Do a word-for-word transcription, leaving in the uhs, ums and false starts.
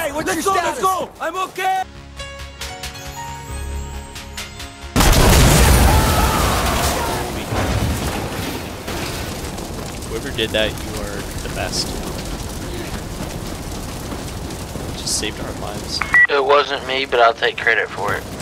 okay? What's Let's your go, status? let's go! I'm okay! Whoever did that, you are the best. Just saved our lives. It wasn't me, but I'll take credit for it.